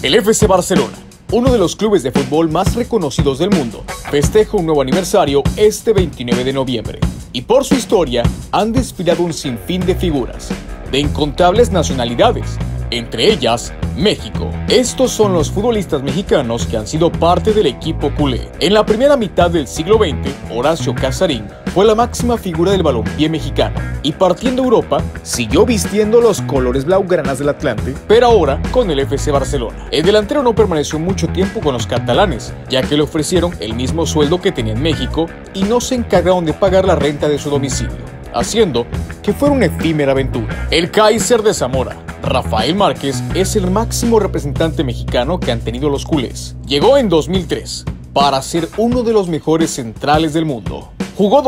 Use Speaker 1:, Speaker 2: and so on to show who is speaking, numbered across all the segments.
Speaker 1: El FC Barcelona, uno de los clubes de fútbol más reconocidos del mundo, festeja un nuevo aniversario este 29 de noviembre. Y por su historia han desfilado un sinfín de figuras, de incontables nacionalidades, entre ellas México. Estos son los futbolistas mexicanos que han sido parte del equipo culé. En la primera mitad del siglo XX, Horacio Casarín fue la máxima figura del balompié mexicano y partiendo a Europa, siguió vistiendo los colores blaugranas del Atlante, pero ahora con el FC Barcelona. El delantero no permaneció mucho tiempo con los catalanes, ya que le ofrecieron el mismo sueldo que tenía en México y no se encargaron de pagar la renta de su domicilio, haciendo que fuera una efímera aventura. El Kaiser de Zamora, Rafael Márquez, es el máximo representante mexicano que han tenido los culés. Llegó en 2003 para ser uno de los mejores centrales del mundo. Jugó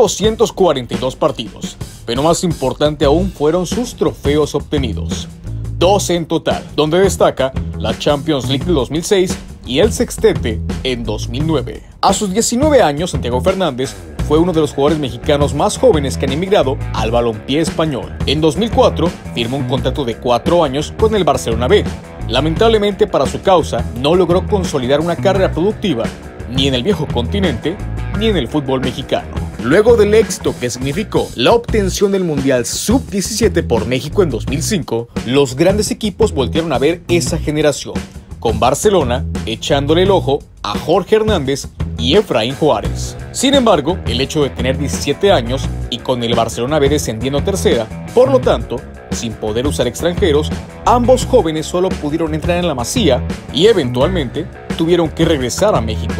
Speaker 1: 242 partidos, pero más importante aún fueron sus trofeos obtenidos. 12 en total, donde destaca la Champions League de 2006 y el sextete en 2009. A sus 19 años, Santiago Fernández fue uno de los jugadores mexicanos más jóvenes que han emigrado al balompié español. En 2004 firmó un contrato de 4 años con el Barcelona B. Lamentablemente para su causa no logró consolidar una carrera productiva ni en el viejo continente ni en el fútbol mexicano. Luego del éxito que significó la obtención del Mundial Sub-17 por México en 2005, los grandes equipos voltearon a ver esa generación, con Barcelona echándole el ojo a Jorge Hernández y Efraín Juárez. Sin embargo, el hecho de tener 17 años y con el Barcelona B descendiendo a tercera, por lo tanto, sin poder usar extranjeros, ambos jóvenes solo pudieron entrar en la Masía y eventualmente tuvieron que regresar a México.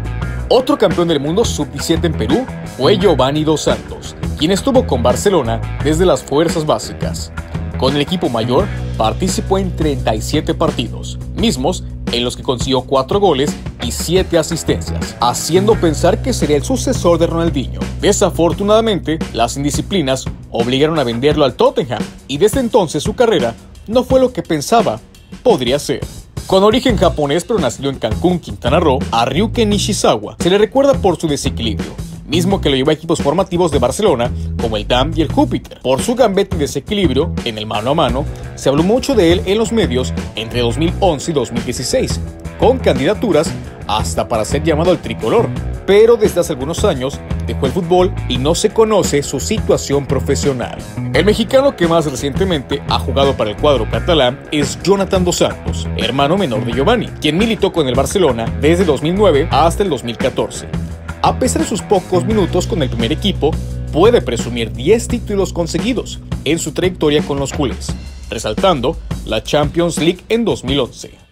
Speaker 1: Otro campeón del mundo sub-17 en Perú fue Giovanni Dos Santos, quien estuvo con Barcelona desde las fuerzas básicas. Con el equipo mayor participó en 37 partidos, mismos en los que consiguió 4 goles y 7 asistencias, haciendo pensar que sería el sucesor de Ronaldinho. Desafortunadamente, las indisciplinas obligaron a venderlo al Tottenham y desde entonces su carrera no fue lo que pensaba podría ser. Con origen japonés pero nacido en Cancún, Quintana Roo, a Ryuken Nishizawa se le recuerda por su desequilibrio, mismo que lo llevó a equipos formativos de Barcelona como el Damm y el Júpiter. Por su gambeta y desequilibrio en el mano a mano, se habló mucho de él en los medios entre 2011 y 2016, con candidaturas hasta para ser llamado al tricolor. Pero desde hace algunos años dejó el fútbol y no se conoce su situación profesional. El mexicano que más recientemente ha jugado para el cuadro catalán es Jonathan Dos Santos, hermano menor de Giovanni, quien militó con el Barcelona desde 2009 hasta el 2014. A pesar de sus pocos minutos con el primer equipo, puede presumir 10 títulos conseguidos en su trayectoria con los culés, resaltando la Champions League en 2011.